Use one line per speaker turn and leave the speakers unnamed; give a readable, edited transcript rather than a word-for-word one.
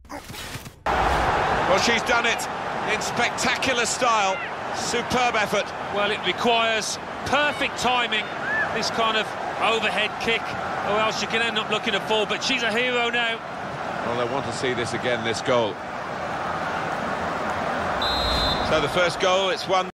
Well, she's done it in spectacular style. Superb effort.
Well, it requires perfect timing, this kind of overhead kick, or else you can end up looking to fall, but she's a hero now.
Well, they want to see this again, this goal. So the first goal, it's 1.